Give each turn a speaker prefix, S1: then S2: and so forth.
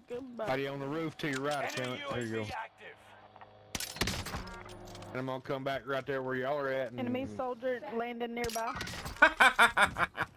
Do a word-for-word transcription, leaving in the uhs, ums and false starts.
S1: Goodbye.
S2: Buddy on the roof to your right, Lieutenant. There you go. And I'm gonna come back right there where y'all are at. And...
S1: Enemy soldier landing nearby.